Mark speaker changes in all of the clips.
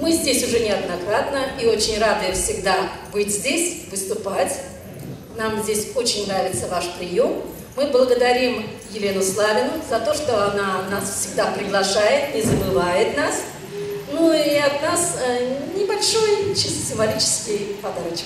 Speaker 1: Мы здесь уже неоднократно и очень рады всегда быть здесь, выступать. Нам здесь очень нравится ваш прием. Мы благодарим Елену Славину за то, что она нас всегда приглашает, не забывает нас. Ну и от нас небольшой, чисто символический подарочек.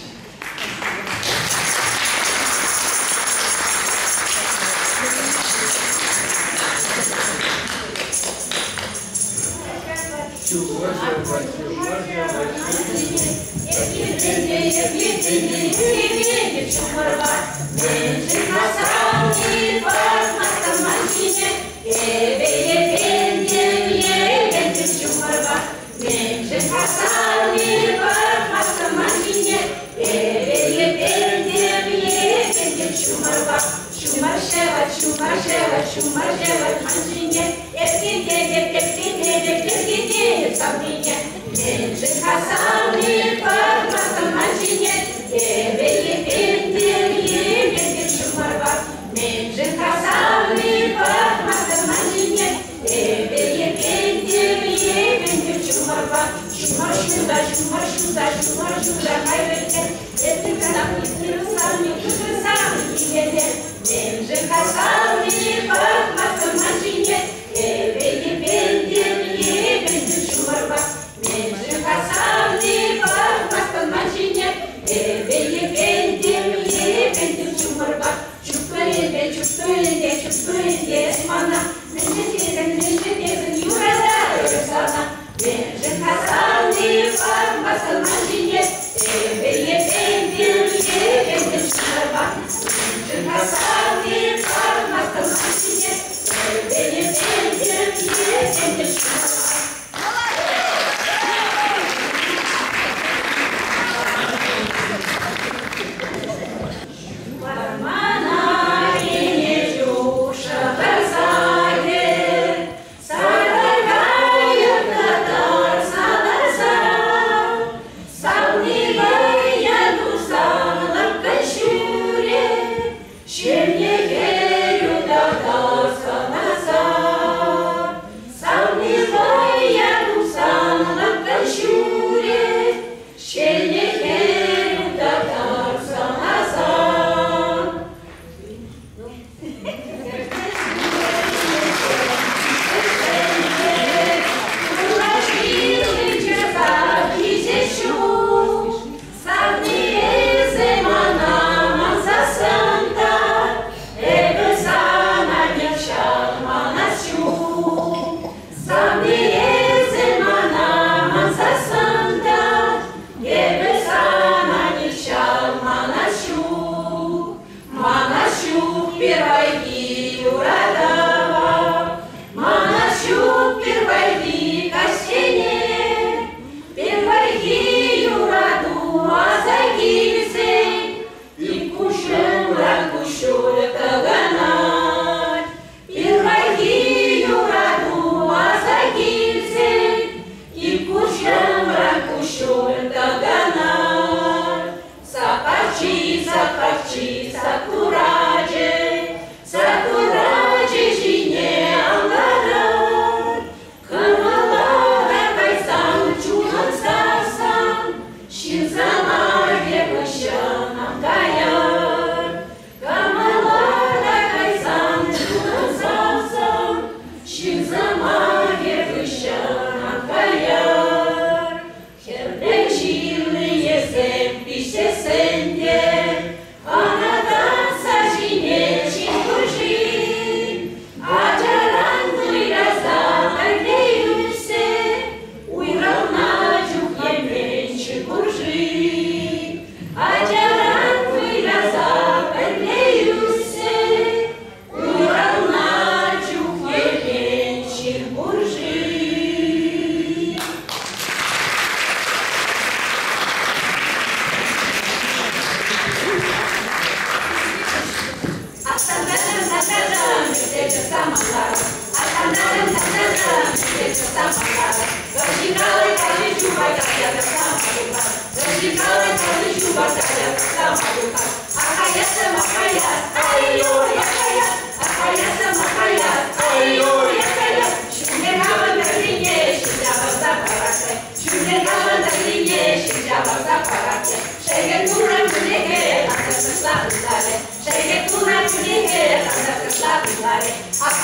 Speaker 2: Salve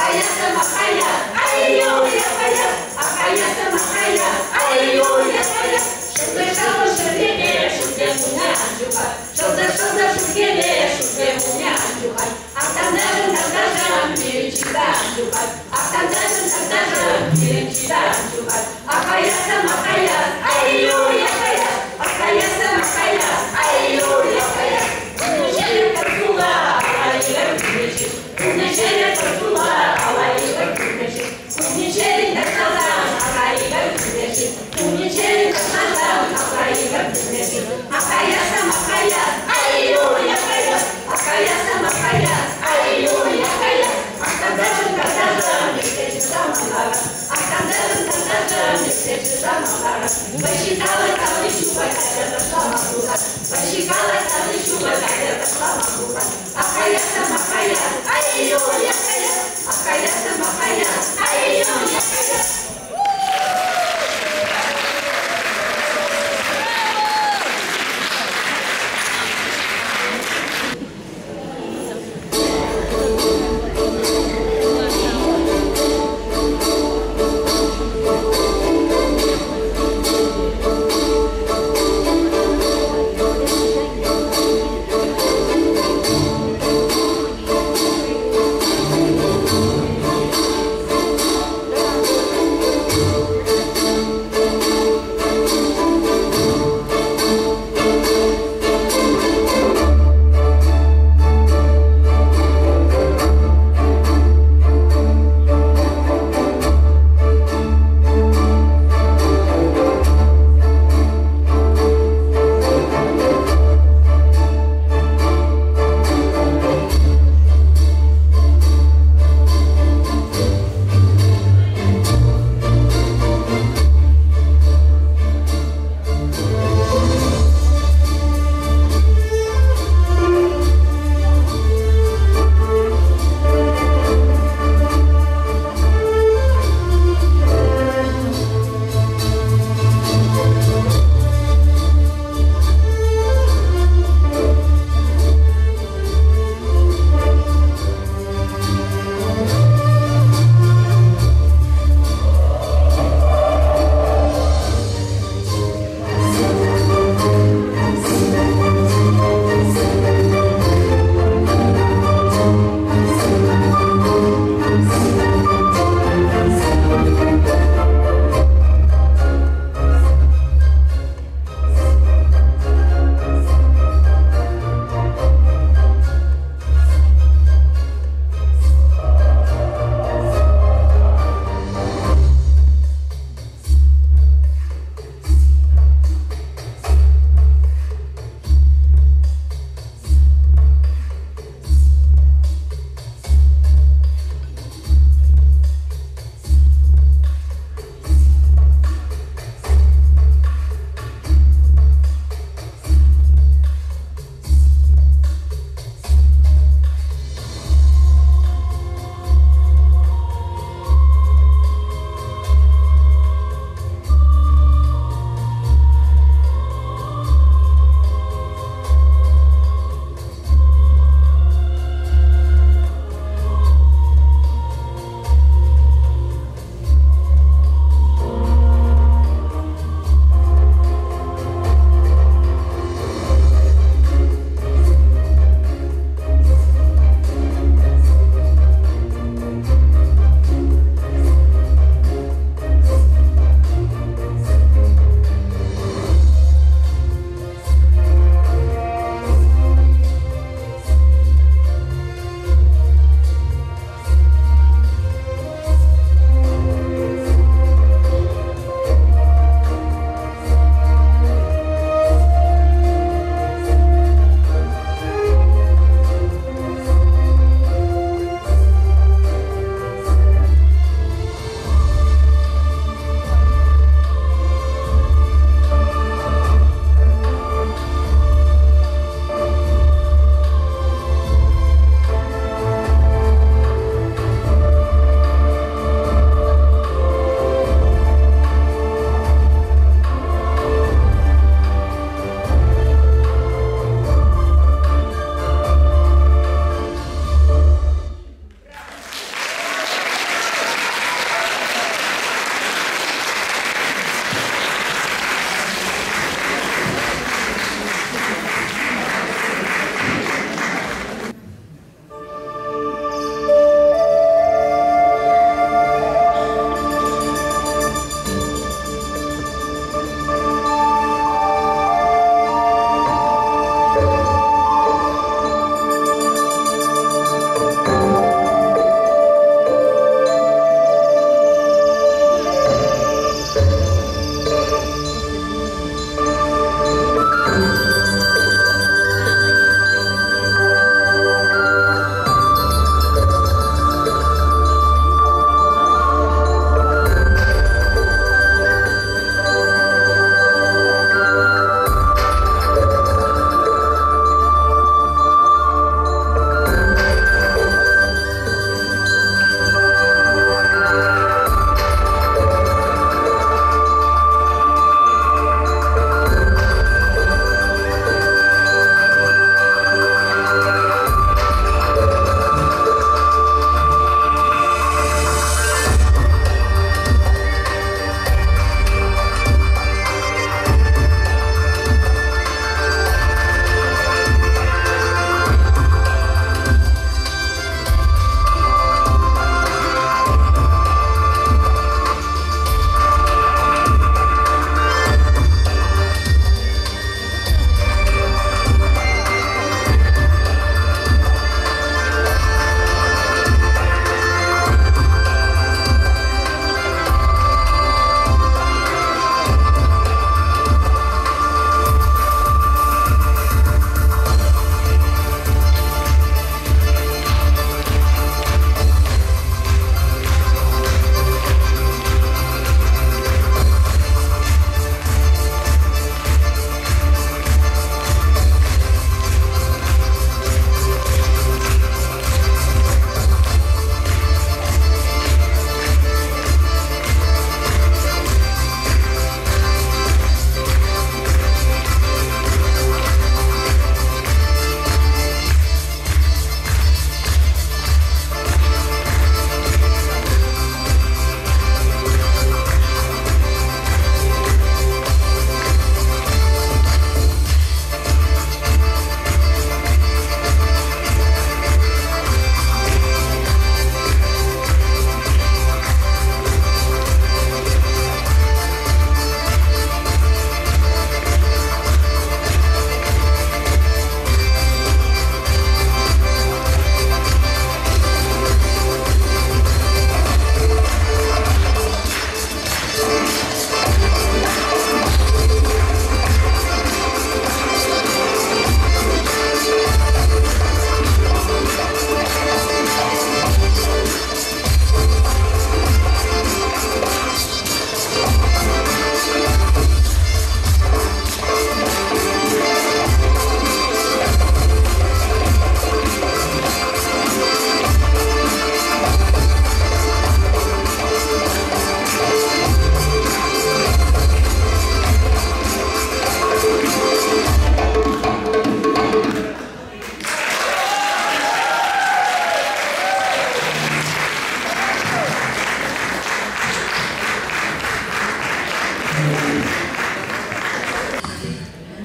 Speaker 2: Ахаяса махая, ай-ой, ахаяса махая, ай-ой, шутка шала шургене, шутке муня чуха, шутка шургене, шутке муня чуха, ахтандажан перечита чуха, ахтандажан перечита чуха, ахаяса махая, ай-ой, ахаяса махая, ай-ой, Умничали картула, алайга кудеши, умничали картула, алайга кудеши, умничали картазан, алайга кудеши, умничали картазан, алайга кудеши, ахаяса махая, ай-ой, ахаяса махая, ай-ой, ахтандажан перечита малага, ахтандажан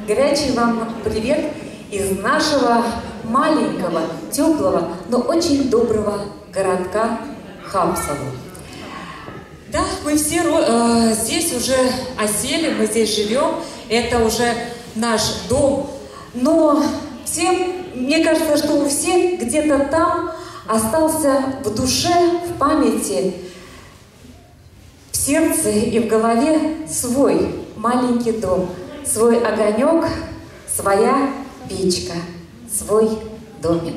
Speaker 3: горячий вам привет из нашего маленького, теплого, но очень доброго городка Хапсово. Да, мы все здесь уже осели, мы здесь живем, это уже наш дом, но всем, мне кажется, что у всех где-то там остался в душе, в памяти, в сердце и в голове свой маленький дом, свой огонек, своя печка, свой домик.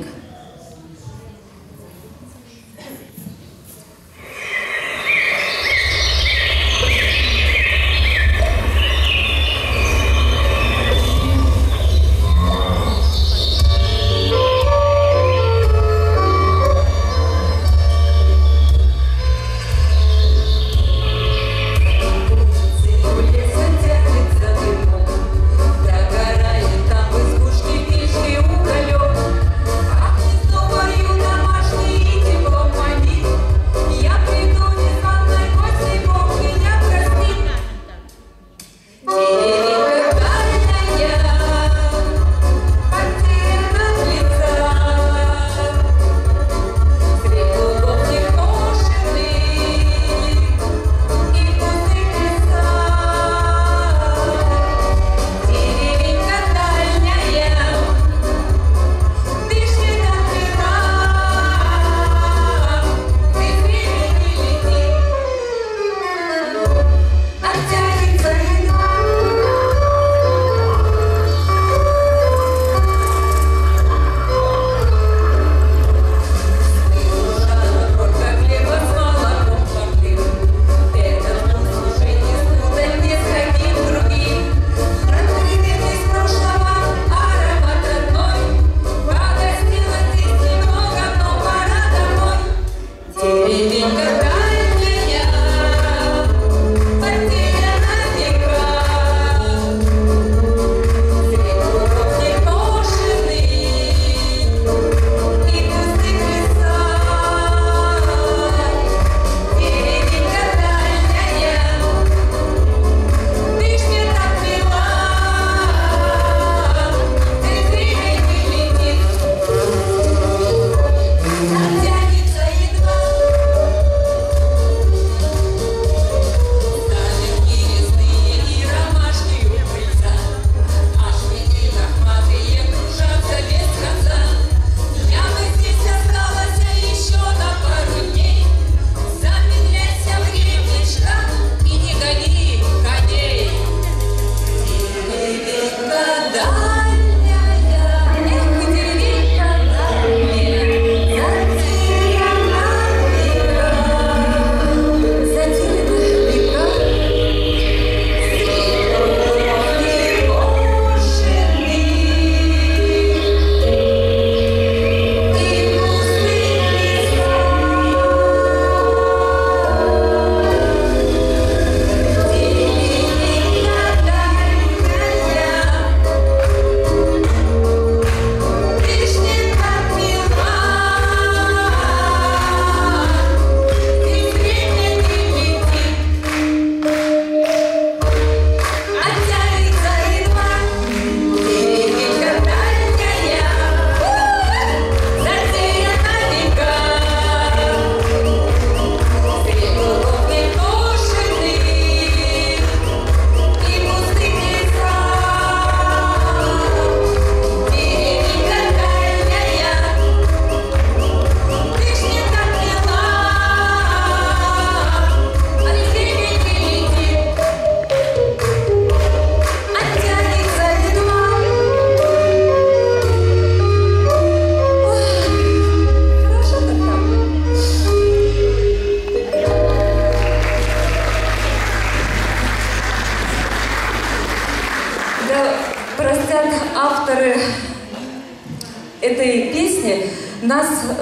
Speaker 3: Этой песни нас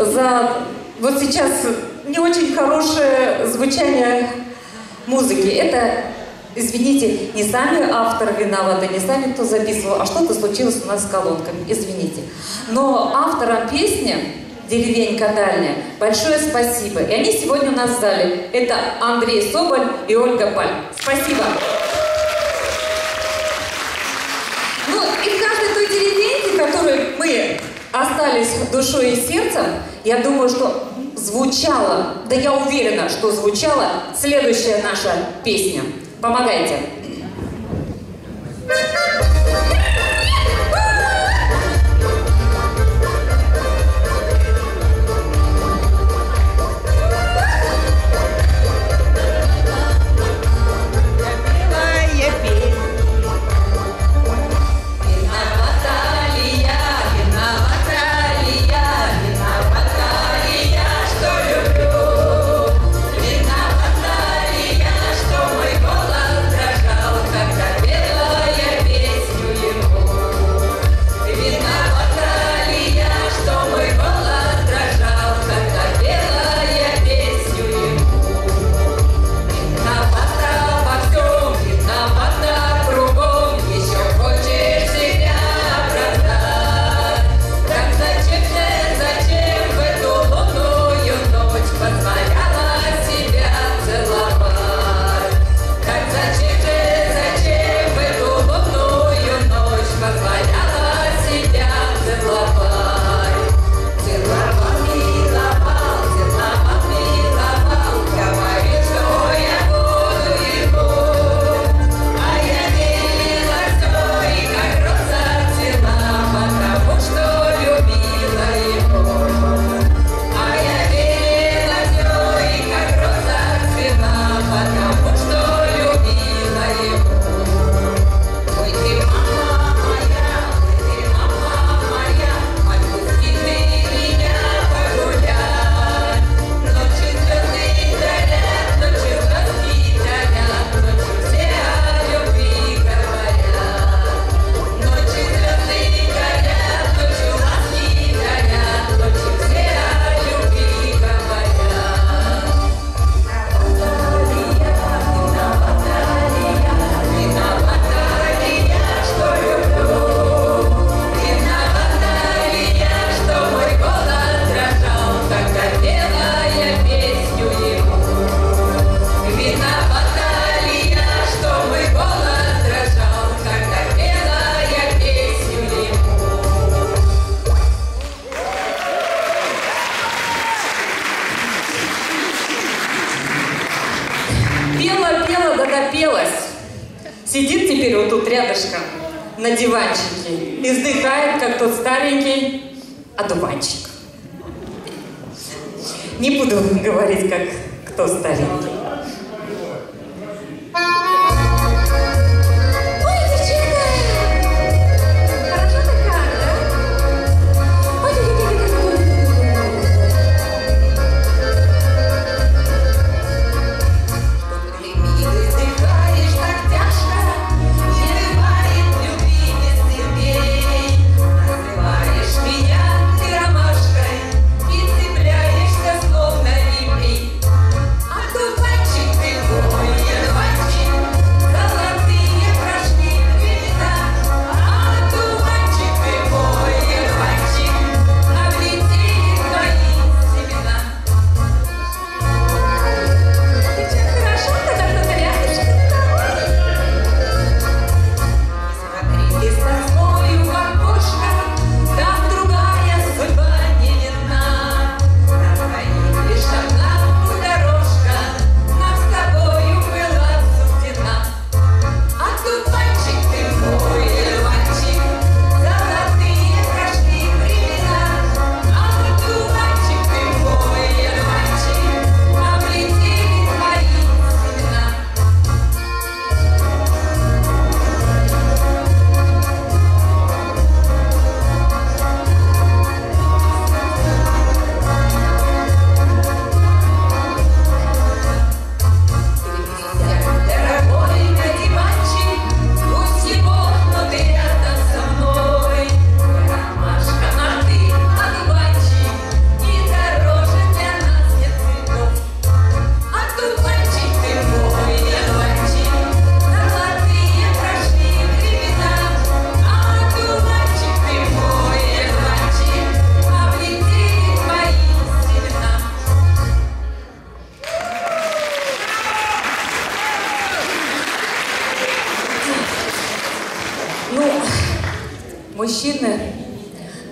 Speaker 3: за вот сейчас не очень хорошее звучание музыки. Это, извините, не сами авторы виноваты, не сами кто записывал, а что-то случилось у нас с колонками, извините. Но авторам песни «Деревенька дальняя» большое спасибо. И они сегодня у нас в зале. Это Андрей Соболь и Ольга Паль. Спасибо. Ну остались душой и сердцем, я думаю, что звучала, да я уверена, что звучала следующая наша песня. Помогайте. Сидит теперь вот тут рядышком на диванчике и вздыхает, как тот старенький одуванчик. Не буду говорить, как кто старенький.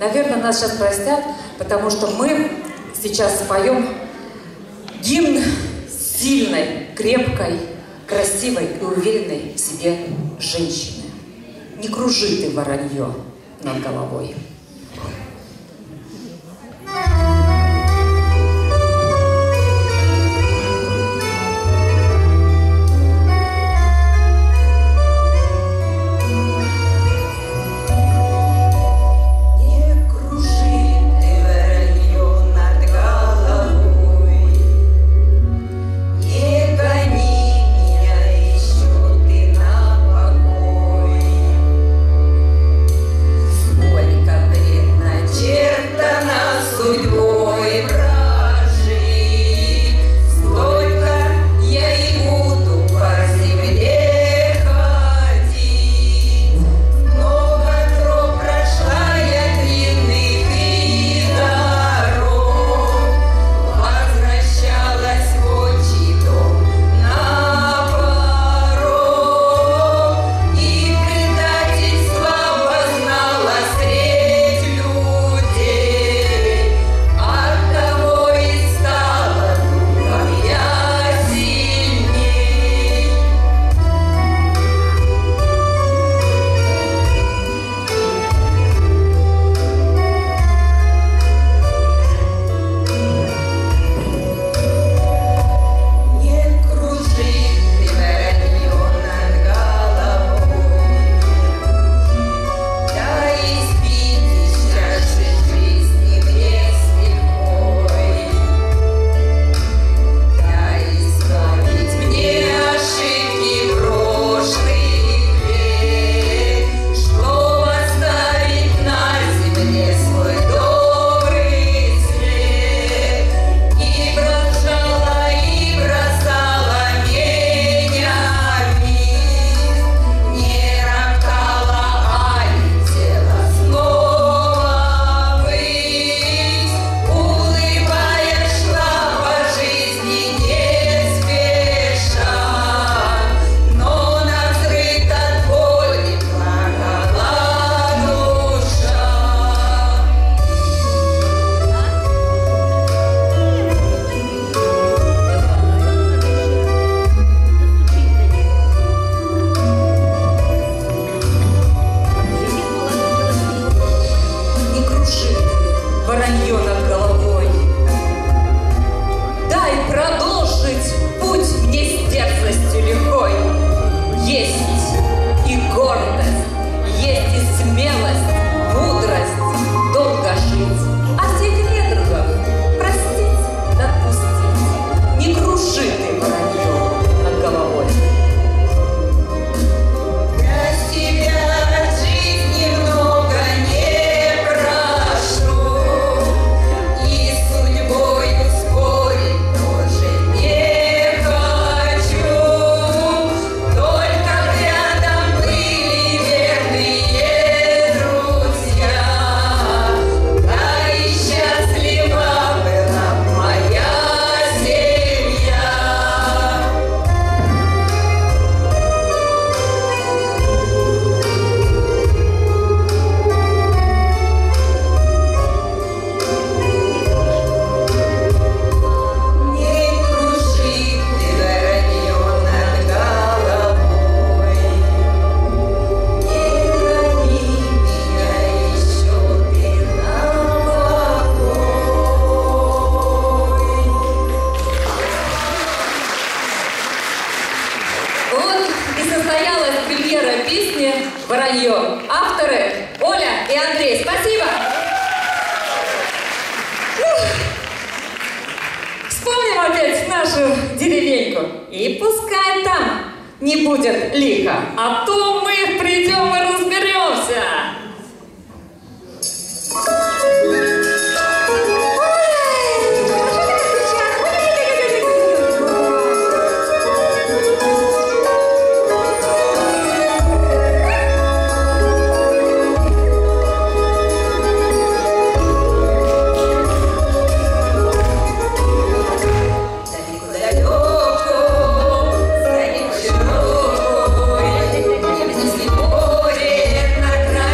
Speaker 3: Наверное, нас сейчас простят, потому что мы сейчас споем гимн сильной, крепкой, красивой и уверенной в себе женщины. Не кружи ты воронье над головой.
Speaker 4: «Воронье». Авторы Оля и Андрей. Спасибо! Вспомним опять нашу деревеньку. И пускай там не будет лихо, а то мы придем и разберемся.
Speaker 2: На край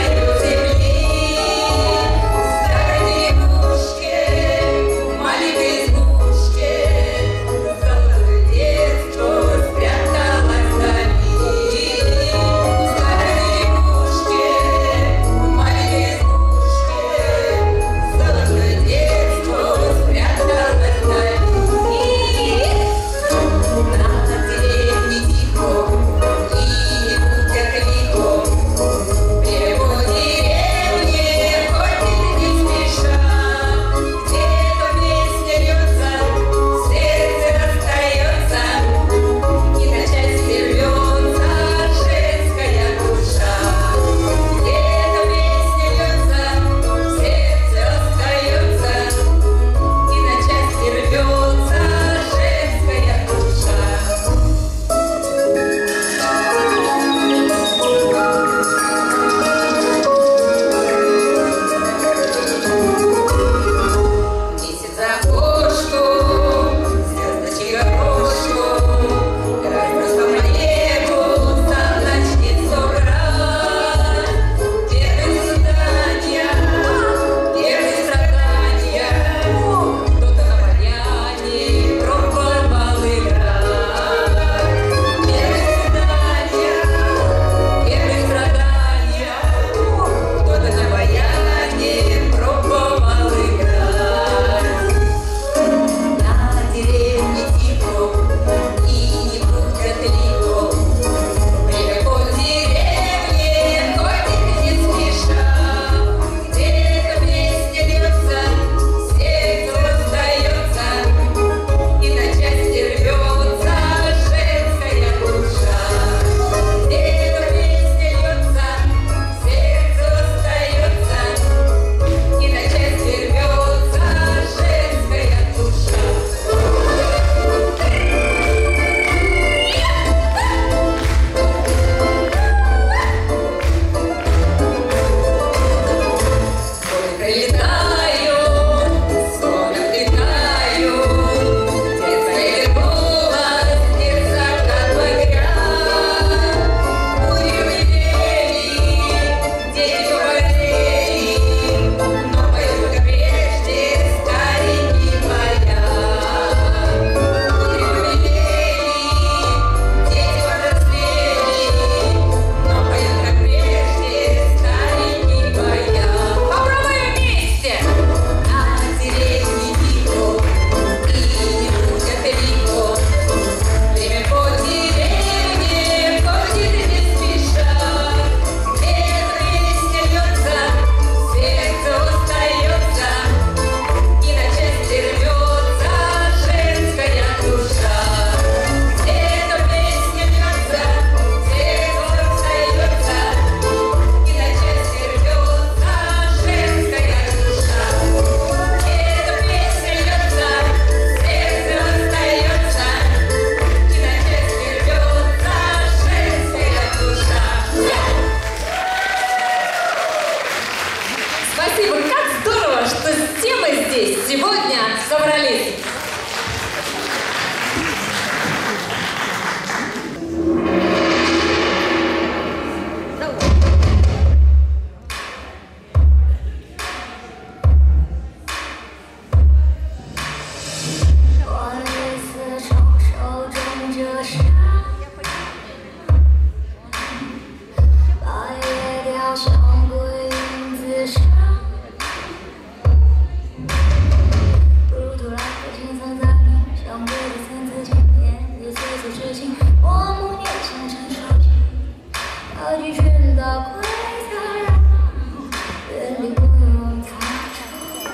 Speaker 5: 此痴情，我母年前成熟情，要去寻到快乐，远离不能擦手。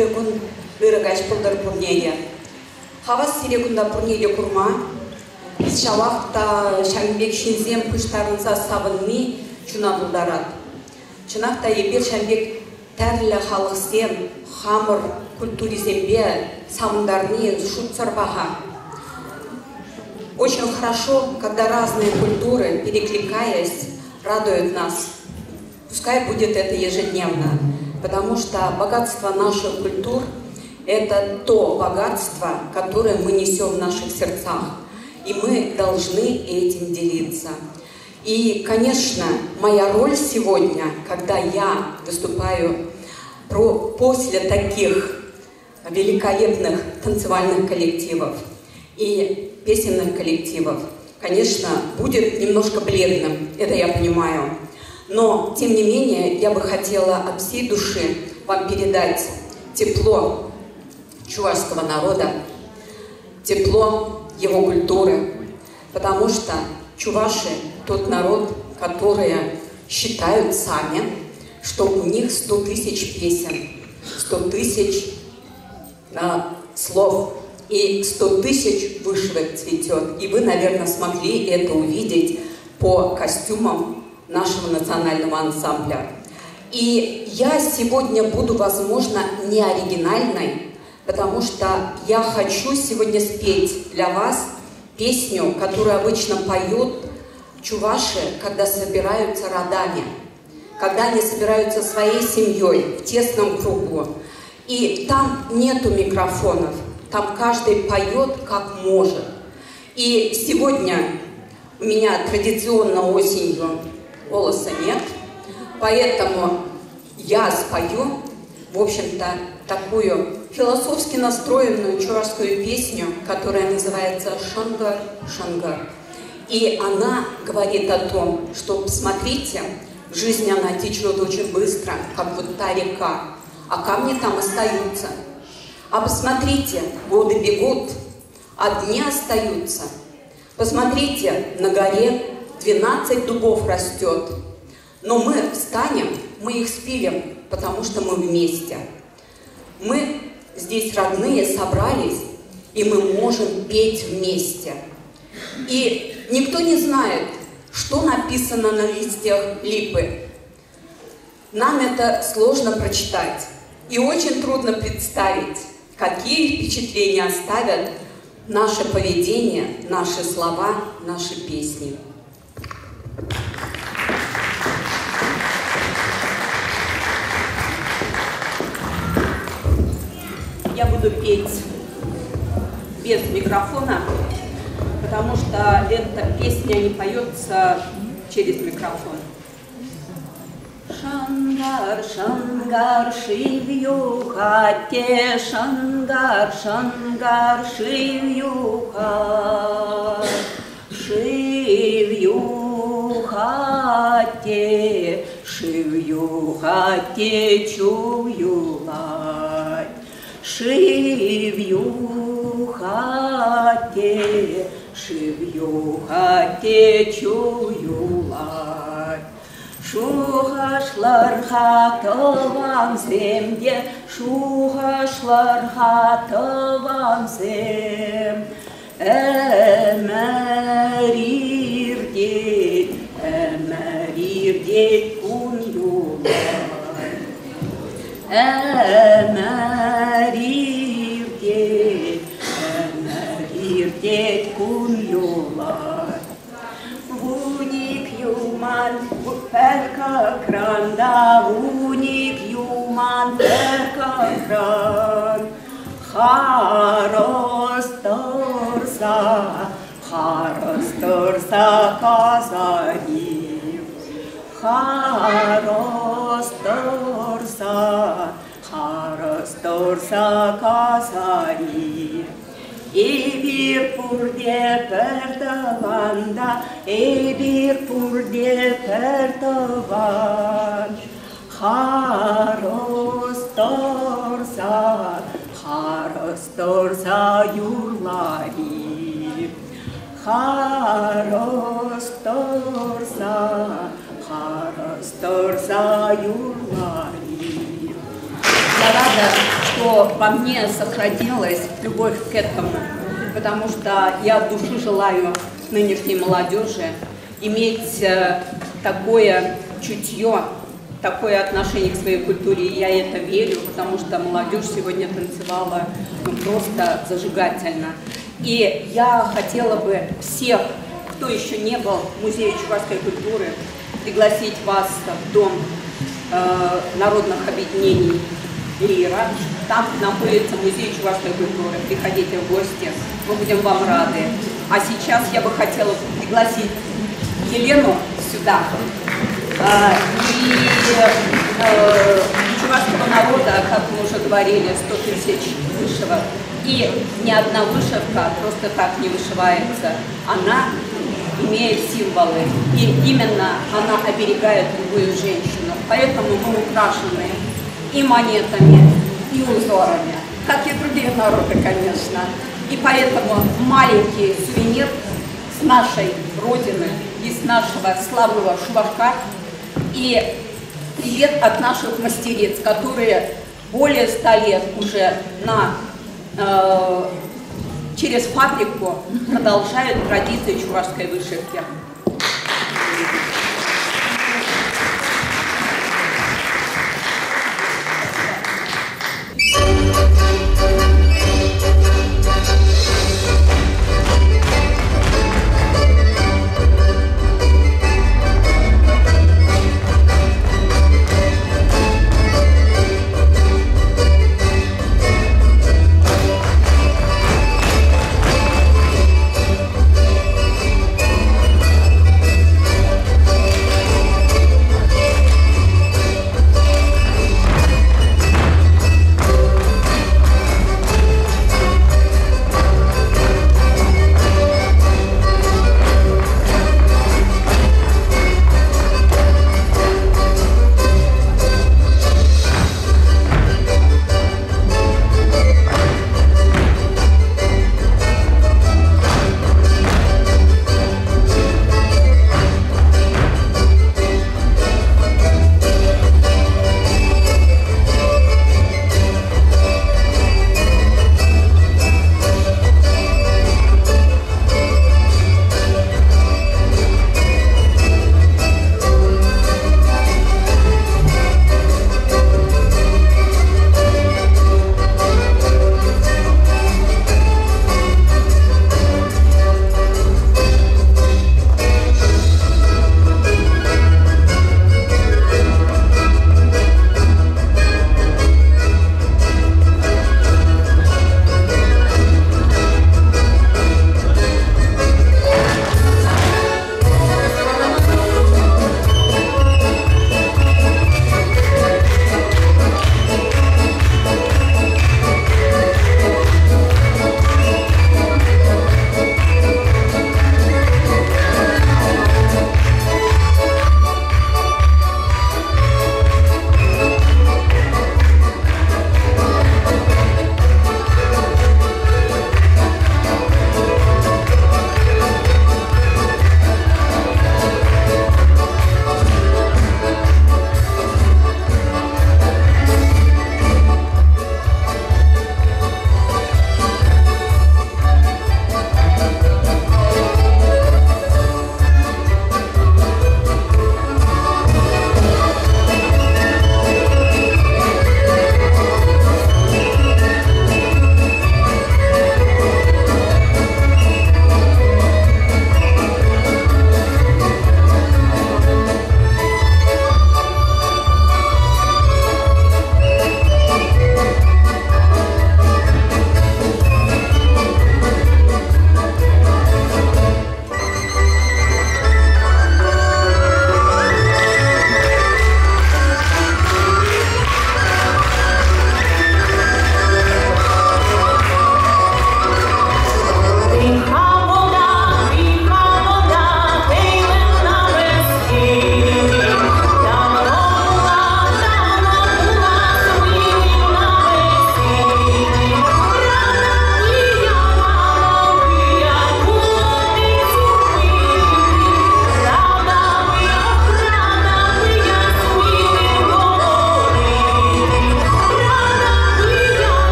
Speaker 6: ырыгун ырыгач пылдыр пурнея. Хавас сирегунда пурнея курма. Шавахта шамбек шинзем пыштарынса сабынми чуна булдарат. Чынакта ебер шамбек тәрлі халықсем, хамыр культуризембе самындарни шутцарбаха. Очень хорошо, когда разные культуры, перекликаясь, радуют нас. Пускай будет это ежедневно, потому что богатство наших культур – это то богатство, которое мы несем в наших сердцах. И мы должны этим делиться. И, конечно, моя роль сегодня, когда я выступаю после таких великолепных танцевальных коллективов и песенных коллективов, конечно, будет немножко бледным, это я понимаю. Но, тем не менее, я бы хотела от всей души вам передать тепло чувашского народа, тепло его культуры, потому что чуваши – тот народ, которые считают сами, что у них 100 тысяч песен, 100 тысяч слов и 100 тысяч вышивок цветет. И вы, наверное, смогли это увидеть по костюмам нашего национального ансамбля. И я сегодня буду, возможно, не оригинальной, потому что я хочу сегодня спеть для вас песню, которую обычно поют чуваши, когда собираются родами, когда они собираются своей семьей в тесном кругу. И там нету микрофонов, там каждый поет как может. И сегодня у меня традиционно осенью голоса нет, поэтому я спою, в общем-то, такую философски настроенную чувашскую песню, которая называется «Шангар, Шангар». И она говорит о том, что, посмотрите, в жизни она течет очень быстро, как вот та река, а камни там остаются. А посмотрите, годы бегут, а дни остаются. Посмотрите, на горе 12 дубов растет, но мы встанем, мы их спилим, потому что мы вместе. Мы здесь родные собрались, и мы можем петь вместе. И никто не знает, что написано на листьях липы. Нам это сложно прочитать. И очень трудно представить, какие впечатления оставят наше поведение, наши слова, наши песни. Я буду петь без микрофона, потому что эта песня не поется через микрофон. Шангар, шангар, шивью хате, шангар, шангар, шивью хате, шивью хате, шивью хате, чую лай. Шивью хате, чую лай. Шухашлар хатован земде, шухашлар хатован зем. Эмерирдет кун юлай. Эмерирдет кун юлай. Вуник юман перкакран, да вуник юман перкакран. Харосторса казарив. Харосторса казарив. Ebir purde perdavanda, ebir purde perdavan. Harostorsa yurlari. Harostorsa yurlari.
Speaker 1: Я рада, что
Speaker 6: что во мне сохранилась любовь к этому, потому что я от души желаю нынешней молодежи иметь такое чутье, такое отношение к своей культуре, и я это верю, потому что молодежь сегодня танцевала просто зажигательно. И я хотела бы всех, кто еще не был в Музее чувашской культуры, пригласить вас в Дом народных объединений «Лира». Там находится Музей чувашской культуры. Приходите в гости, мы будем вам рады. А сейчас я бы хотела пригласить Елену сюда. Чувашского народа, как мы уже говорили, 100 тысяч вышивок. И ни одна вышивка просто так не вышивается. Она имеет символы. И именно она оберегает любую женщину. Поэтому мы украшены и монетами, и узорами. Как и другие народы, конечно. И поэтому маленький сувенир с нашей Родины и с нашего славного Шувашка. И привет от наших мастериц, которые более 100 лет уже через фабрику продолжают традиции чувашской вышивки.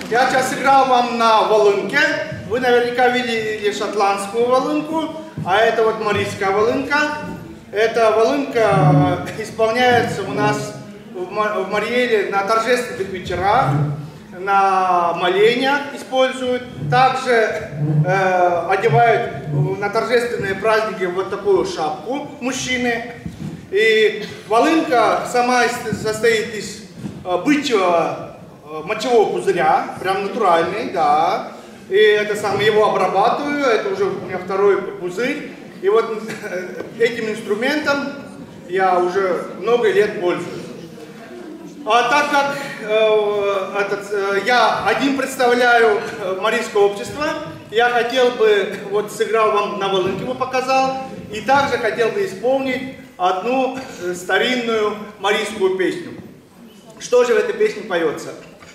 Speaker 7: Я сейчас сыграл вам на волынке. Вы наверняка видели шотландскую волынку, а это вот марийская волынка. Эта волынка исполняется у нас в Мариэле на торжественных вечерах, на молениях используют. Также одевают на торжественные праздники вот такую шапку мужчины. И волынка сама состоит из бычьего мочевого пузыря, прям натуральный, да. И это самое, его обрабатываю, это уже у меня второй пузырь. И вот этим инструментом я уже много лет пользуюсь. А так как я один представляю марийское общество, я хотел бы, вот сыграл вам на волынке, его показал, и также хотел бы исполнить одну старинную марийскую песню. Что же в этой песне поется?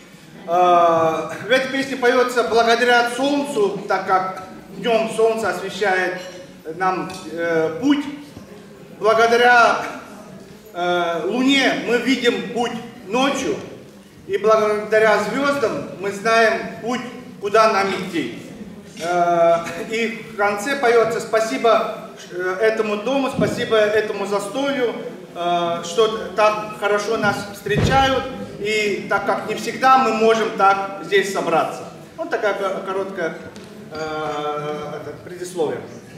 Speaker 7: В этой песне поется благодаря солнцу, так как днем солнце освещает нам путь. Благодаря луне мы видим путь ночью, и благодаря звездам мы знаем путь, куда нам идти. И в конце поется спасибо этому дому, спасибо этому застолью, что так хорошо нас встречают, и так как не всегда мы можем так здесь собраться. Вот такая короткая предисловие.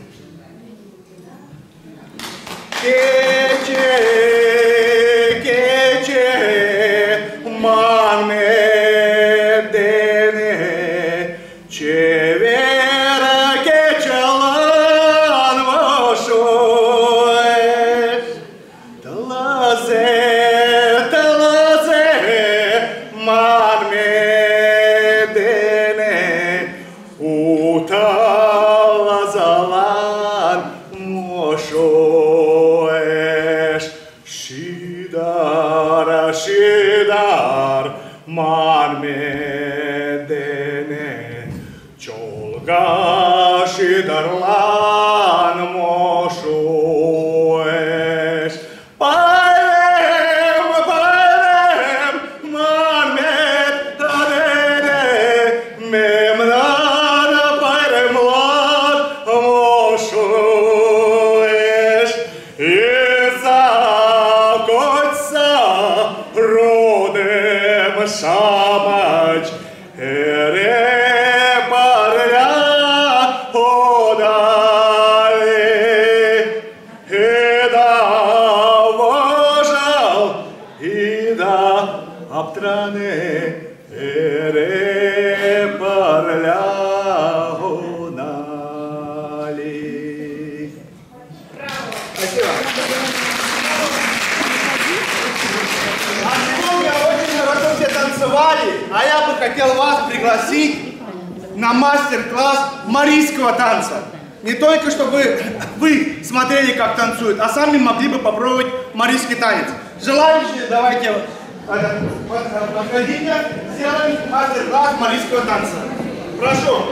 Speaker 7: А я бы хотел вас пригласить на мастер-класс марийского танца. Не только чтобы вы смотрели, как танцуют, а сами могли бы попробовать марийский танец. Желающие, давайте подходите, сделаем мастер-класс марийского танца. Прошу.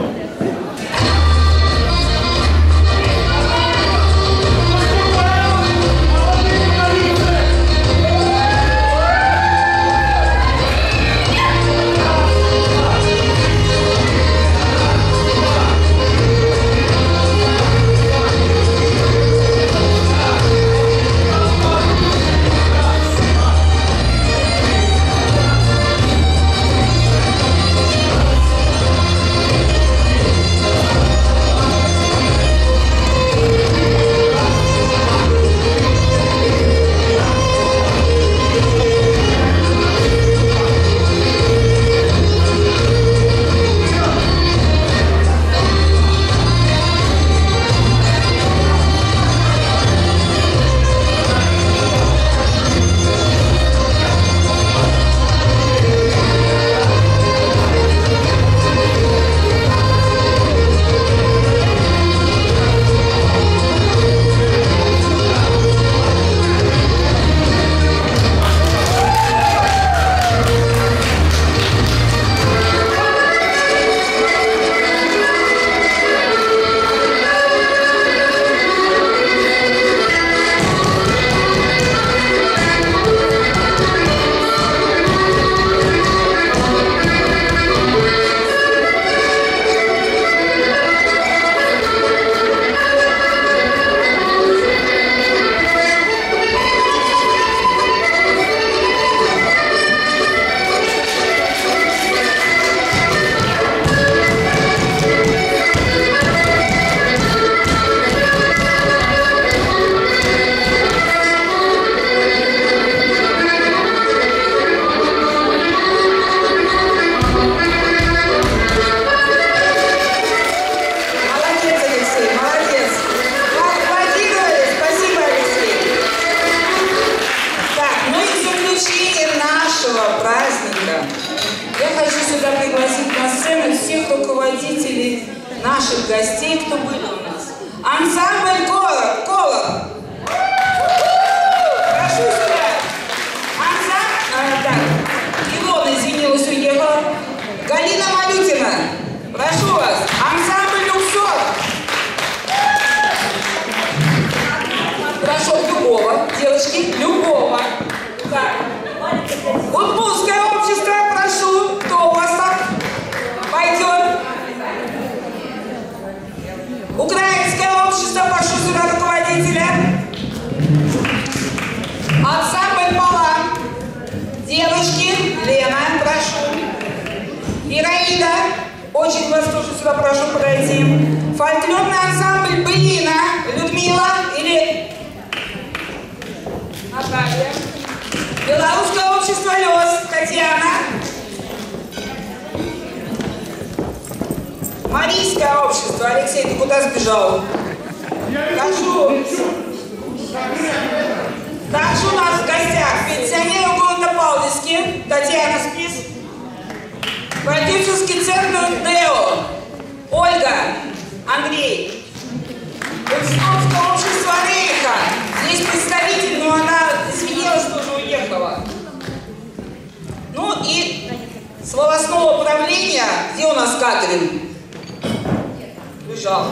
Speaker 8: что были у нас. Ансамбль Колор. Прошу сюда. Так, Илона, извинилась, уехала. Галина Малютина. Прошу вас. Ансамбль Люксор. Прошу, любого. Девочки, любого. Так. Удмуртское общество, прошу. Кто у вас так пойдет? Украинское общество, прошу сюда руководителя. Ансамбль Малан. Девочки, Лена, прошу. Ираида, очень вас тоже сюда прошу пройти. Фольклорный ансамбль Былина. Людмила или Наталья. Белорусское общество Лёс. Татьяна. Марийское общество. Алексей, ты куда сбежал? Прошу. Также у нас в гостях пенсионеры города Павловски. Татьяна Спис. Продюсерский центр ДЭО. Ольга. Андрей. Курсовское общество Рейха. Здесь представитель, но она извинилась, что уже уехала. Ну и с волосного управления, где у нас Катрин? Бежал.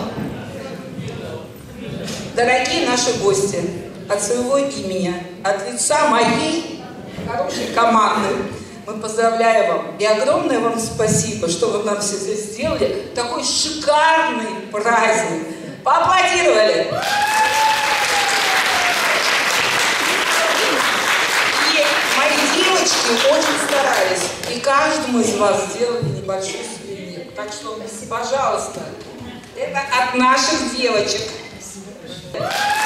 Speaker 8: Дорогие наши гости, от своего имени, от лица моей хорошей команды, мы поздравляем вам и огромное вам спасибо, что вы нам все здесь сделали. Такой шикарный праздник. Поаплодировали. И мои девочки очень старались. И каждому из вас сделали небольшой сувенир. Так что, пожалуйста, это от наших девочек.